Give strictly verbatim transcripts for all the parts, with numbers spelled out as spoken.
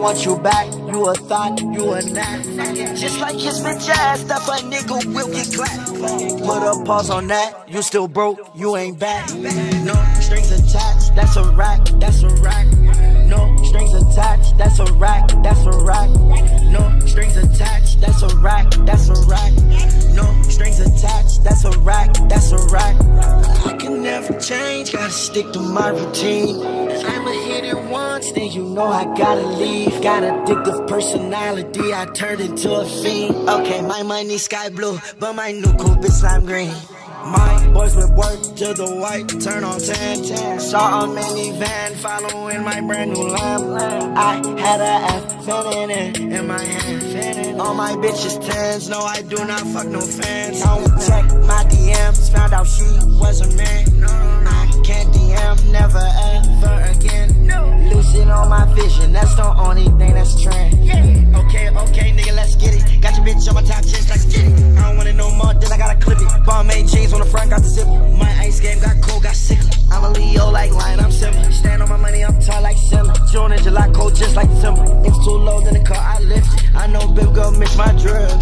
want you back, you a thought, you a not. Just like his bitch ass, that a nigga will get clapped. Put a pause on that, you still broke, you ain't back. No strings attached, that's a rack, that's a rack. No strings attached, that's a rack, that's a rack. No strings attached, that's a rack, that's a rack. No strings attached, that's a rack, that's a rack. I can never change, gotta stick to my routine. I'ma hit it once, then you know I gotta leave. Got addictive personality, I turned into a fiend. Okay, my money sky blue, but my new coupe is lime green. My boys with work till the white turn on tan. Saw a minivan following my brand new lamp. I had a F feminine in my hand. All my bitches tens, no I do not fuck no fans. Don't check my D Ms, found out she was a man. I can't D M, never ever again. Lucid on my vision, that's the only thing that's trend. Okay, okay, nigga, let's get it. Got your bitch on my top chest, let's get it. I don't want it no more, then I gotta clip it. Ball made jeans on the front, got the zipper. My ice game got cold, got sicker. I'm a Leo like lion, I'm simple. Stand on my money, I'm tall like Simba. June in July, cold just like Timber. It's too low, then the car I lift it. I know baby girl miss my drill.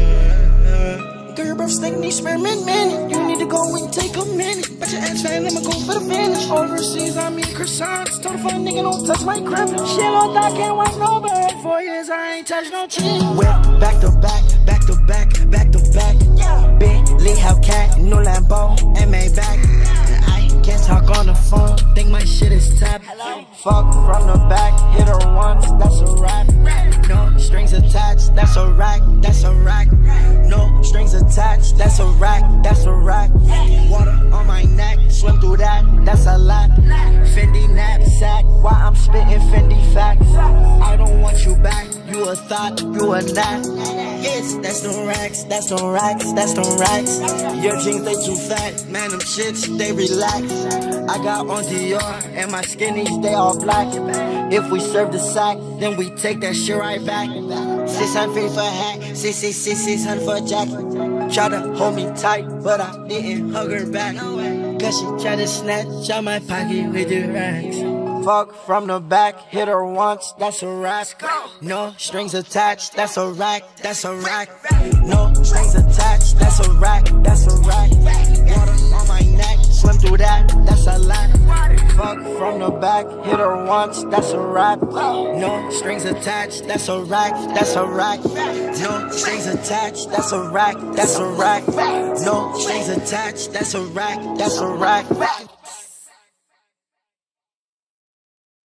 Girl, your breath stink, need spearmint minute. You need to go and take a minute. But your ass fat, I'ma go for the finish. Overseas, I mean croissants. Told a fun nigga don't touch my crib. Shit on that, can't wipe no bed. Four years, I ain't touched no chin. Whip, back to back, back to back, back to back. Bentley, Hellcat, new Lambo, and Maybach. I can't talk on the phone, think my shit is tapped. Fuck from the back, hit her once, that's a wrap. No strings attached, that's a rack, that's a rack. No strings attached, that's a rack, that's a rack. Water on my neck, swim through that, that's a lot. Fendi knapsack, while I'm spitting Fendi facts. I don't want you back, you a thought, you a not. Yes, that's the racks, that's the racks, that's the racks. Your jeans, they too fat, man, them shits, they relax. I got on Dior, and my skinnies, they all black. If we serve the sack, then we take that shit right back. six hundred for a hat, six six six six hundred for a jacket. Try to hold me tight, but I didn't hug her back. Cause she tried to snatch out my pocket with the racks. Fuck from the back, hit her once, that's a rack. No strings attached, that's a rack, that's a rack. No strings attached, that's a rack, that's a rack. Water on my neck, swim through that, that's a lot. Fuck from the back, hit her once, that's a rack. No strings attached, that's a rack, that's a rack. No strings attached, that's a rack, that's a rack. No strings attached, that's a rack, that's a rack.